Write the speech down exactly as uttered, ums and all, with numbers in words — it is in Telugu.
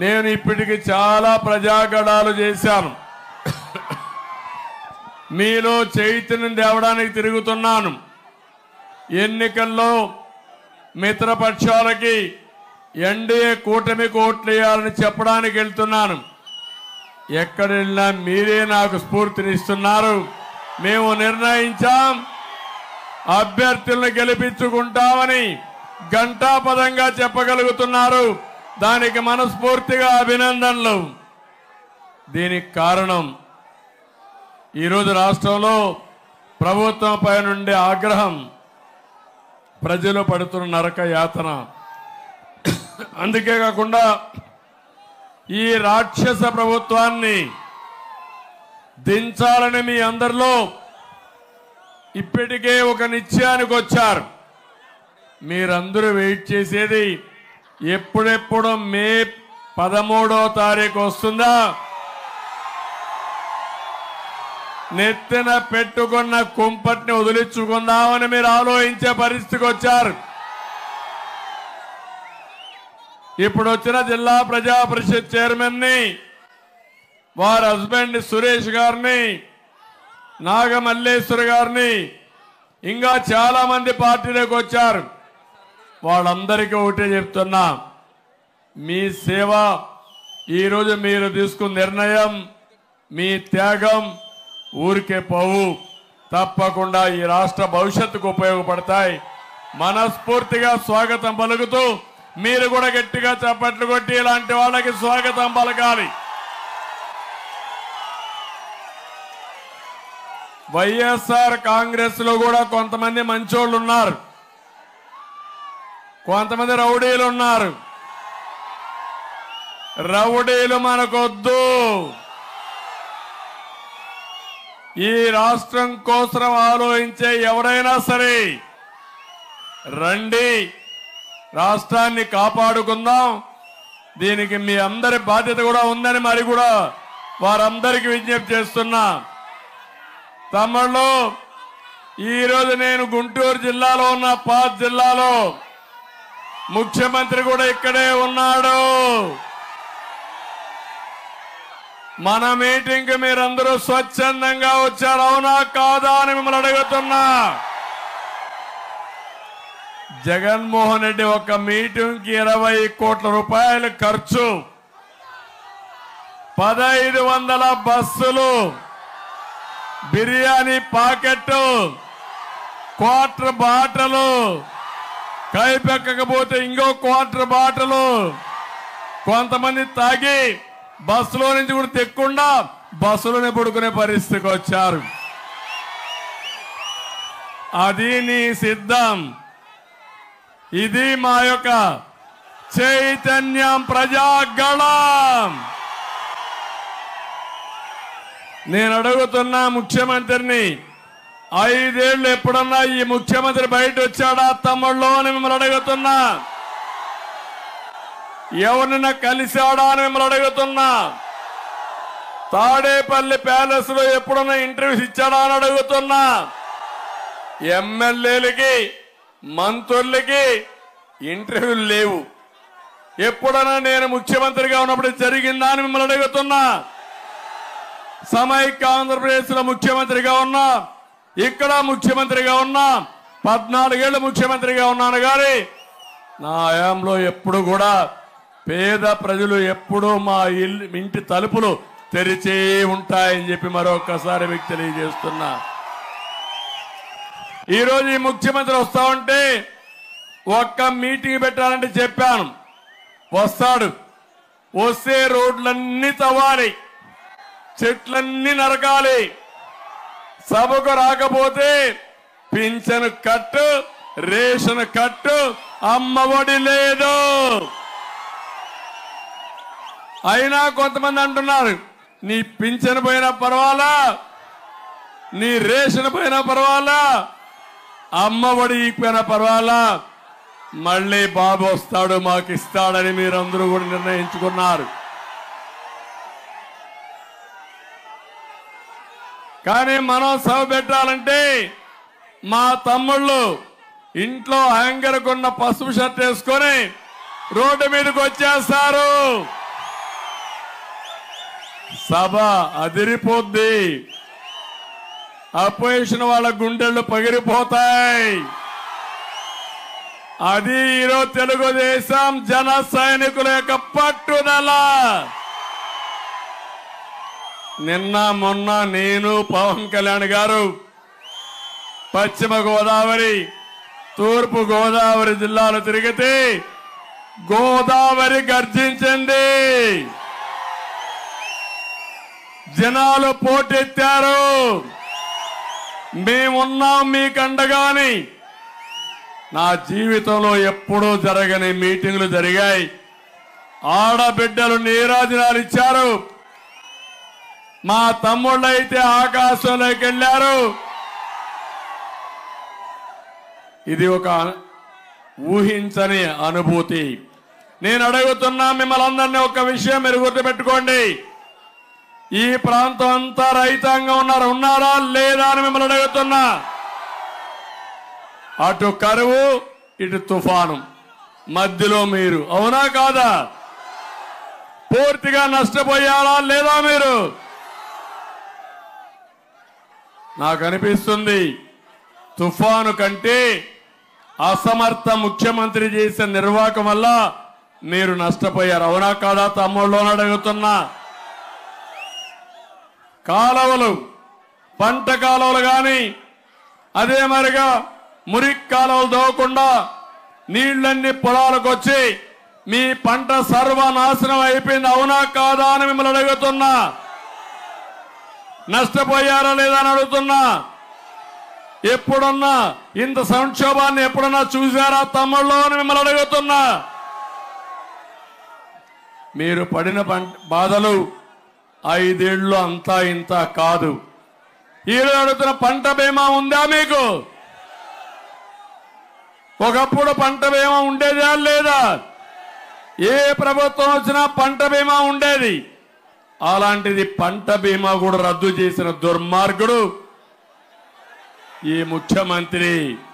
నేను ఇప్పటికి చాలా ప్రజాగణాలు చేశాను. మీలో చైతన్యం తేవడానికి తిరుగుతున్నాను. ఎన్నికల్లో మిత్రపక్షాలకి ఎన్డీఏ కూటమికి ఓట్లు వేయాలని చెప్పడానికి వెళ్తున్నాను. ఎక్కడ వెళ్ళినా మీరే నాకు స్ఫూర్తినిస్తున్నారు. మేము నిర్ణయించాం, అభ్యర్థులను గెలిపించుకుంటామని ఘంటాపదంగా చెప్పగలుగుతున్నారు. దానికి మనస్ఫూర్తిగా అభినందనలు. దీనికి కారణం ఈరోజు రాష్ట్రంలో ప్రభుత్వంపై నుండి ఆగ్రహం, ప్రజలు పడుతున్న నరక యాతన. అందుకే కాకుండా ఈ రాక్షస ప్రభుత్వాన్ని దించాలని మీ అందరిలో ఇప్పటికే ఒక నిశ్చయానికి వచ్చారు. మీరందరూ వెయిట్ చేసేది ఎప్పుడెప్పుడు మే పదమూడో తారీఖు వస్తుందా, నెత్తిన పెట్టుకున్న కుంపటిని వదిలించుకుందామని మీరు ఆలోచించే పరిస్థితికి వచ్చారు. ఇప్పుడు వచ్చిన జిల్లా ప్రజా పరిషత్ చైర్మన్ ని, వారి హస్బెండ్ సురేష్ గారిని, నాగమల్లేశ్వర్ గారిని, ఇంకా చాలా మంది పార్టీలోకి వచ్చారు. వాళ్ళందరికీ ఒకటే చెప్తున్నా, మీ సేవ, ఈరోజు మీరు తీసుకున్న నిర్ణయం, మీ త్యాగం ఊరికే పోవు, తప్పకుండా ఈ రాష్ట్ర భవిష్యత్తుకు ఉపయోగపడతాయి. మనస్ఫూర్తిగా స్వాగతం పలుకుతూ మీరు కూడా గట్టిగా చప్పట్లు కొట్టి ఇలాంటి వాళ్ళకి స్వాగతం పలకాలి. వైఎస్ఆర్ కాంగ్రెస్ లో కూడా కొంతమంది మంచోళ్ళు ఉన్నారు, కొంతమంది రౌడీలు ఉన్నారు. రౌడీలు మనకొద్దు. ఈ రాష్ట్రం కోసం ఆలోచించే ఎవరైనా సరే రండి, రాష్ట్రాన్ని కాపాడుకుందాం. దీనికి మీ అందరి బాధ్యత కూడా ఉందని మరి కూడా వారందరికీ విజ్ఞప్తి చేస్తున్నా. తమ్ముళ్ళు, ఈరోజు నేను గుంటూరు జిల్లాలో ఉన్న పాత్ జిల్లాలో, ముఖ్యమంత్రి కూడా ఇక్కడే ఉన్నాడు. మన మీటింగ్ కి మీరందరూ స్వచ్ఛందంగా వచ్చారు, అవునా కాదా అని మిమ్మల్ని అడుగుతున్నా. జగన్మోహన్ రెడ్డి ఒక మీటింగ్ కి ఇరవై కోట్ల రూపాయలు ఖర్చు, పదహైదు వందల బస్సులు, బిర్యానీ పాకెట్, క్వార్టర్ బాటలు, కైపెక్కకపోతే ఇంకో క్వార్టర్ బాటలు, కొంతమంది తాగి బస్సులో నుంచి కూడా తెక్కకుండా బస్సులోనే పడుకునే పరిస్థితికి వచ్చారు. అది నీ సిద్ధం. ఇది మా యొక్క చైతన్యం ప్రజాగళం. నేను అడుగుతున్నా ముఖ్యమంత్రిని, ఐదేళ్లు ఎప్పుడన్నా ఈ ముఖ్యమంత్రి బయట వచ్చాడా తమ్ముళ్ళు అని మిమ్మల్ని అడుగుతున్నా. ఎవరినైనా కలిశాడా అని మిమ్మల్ని అడుగుతున్నా. తాడేపల్లి ప్యాలెస్ లో ఎప్పుడన్నా ఇంటర్వ్యూస్ ఇచ్చాడా అని అడుగుతున్నా. ఎమ్మెల్యేలకి, మంత్రులకి ఇంటర్వ్యూలు లేవు. ఎప్పుడన్నా నేను ముఖ్యమంత్రిగా ఉన్నప్పుడు జరిగిందా అని మిమ్మల్ని అడుగుతున్నా. సమైక్య ఆంధ్రప్రదేశ్ లో ముఖ్యమంత్రిగా ఉన్నా, ఇక్కడ ముఖ్యమంత్రిగా ఉన్నా, పద్నాలుగేళ్లు ముఖ్యమంత్రిగా ఉన్నాను. కానీ నా హయాంలో ఎప్పుడు కూడా పేద ప్రజలు ఎప్పుడూ మా ఇల్లు ఇంటి తలుపులు తెరిచే ఉంటాయని చెప్పి మరొకసారి మీకు తెలియజేస్తున్నా. ఈరోజు ఈ ముఖ్యమంత్రి వస్తా ఉంటే ఒక్క మీటింగ్ పెట్టాలంటే చెప్పాను, వస్తాడు. వస్తే రోడ్లన్నీ తవ్వాలి, చెట్లన్నీ నరకాలి. సభకు రాకపోతే పింఛను కట్టు, రేషన్ కట్టు, అమ్మఒడి లేదు. అయినా కొంతమంది అంటున్నారు, నీ పింఛను పోయినా పర్వాలా, నీ రేషన్ పోయినా పర్వాలా, అమ్మఒడి పోయినా పర్వాలా, మళ్ళీ బాబు వస్తాడు మాకు ఇస్తాడని మీరందరూ కూడా నిర్ణయించుకున్నారు. కానీ మనం సభ పెట్టాలంటే మా తమ్ముళ్ళు ఇంట్లో హ్యాంగర్ కొన్న పసుపు షర్ట్ వేసుకొని రోడ్డు మీదకి వచ్చేస్తారు. సభ అదిరిపోద్ది. అపోజిషన్ వాళ్ళ గుండెళ్ళు పగిలిపోతాయి. అది ఈరోజు తెలుగుదేశం జన సైనికుల యొక్క పట్టుదల. నిన్న మొన్న నేను పవన్ కళ్యాణ్ గారు పశ్చిమ గోదావరి తూర్పు గోదావరి జిల్లాలు తిరిగితే గోదావరి గర్జించింది. జనాలు పోటెత్తారు. మేమున్నాం మీకండగాని. నా జీవితంలో ఎప్పుడూ జరగని మీటింగులు జరిగాయి. ఆడబిడ్డలు నీరాజనాలు ఇచ్చారు. మా తమ్ముళ్ళైతే ఆకాశంలోకి వెళ్ళారు. ఇది ఒక ఊహించని అనుభూతి. నేను అడుగుతున్నా మిమ్మల్ని అందరినీ ఒక విషయం మీరు గుర్తుపెట్టుకోండి. ఈ ప్రాంతం అంతా రైతాంగం ఉన్నారు ఉన్నారా లేదా అని మిమ్మల్ని అడుగుతున్నా. అటు కరువు ఇటు తుఫాను మధ్యలో మీరు, అవునా కాదా? పూర్తిగా నష్టపోయారా లేదా మీరు? నాకు అనిపిస్తుంది తుఫాను కంటే అసమర్థ ముఖ్యమంత్రి చేసిన నిర్వాహకం వల్ల మీరు నష్టపోయారు, అవునా కాదా తమ్ముళ్ళు అని అడుగుతున్నా. కాలువలు, పంట కాలువలు కానీ అదే మరిగా మురికి కాలువలు దోవకుండా నీళ్లన్నీ పొలాలకు వచ్చి మీ పంట సర్వనాశనం అయిపోయింది, అవునా కాదా అని మిమ్మల్ని అడుగుతున్నా. నష్టపోయారా లేదా అని అడుగుతున్నా. ఎప్పుడన్నా ఇంత సంక్షోభాన్ని ఎప్పుడన్నా చూసారా తమ్ముళ్ళు అని మిమ్మల్ని అడుగుతున్నా. మీరు పడిన బాధలు ఐదేళ్లు అంతా ఇంత కాదు. ఈరోజు అడుగుతున్న పంట బీమా ఉందా మీకు? ఒకప్పుడు పంట బీమా ఉండేదా లేదా? ఏ ప్రభుత్వం వచ్చినా పంట బీమా ఉండేది. అలాంటిది పంట బీమా కూడా రద్దు చేసిన దుర్మార్గుడు ఈ ముఖ్యమంత్రి.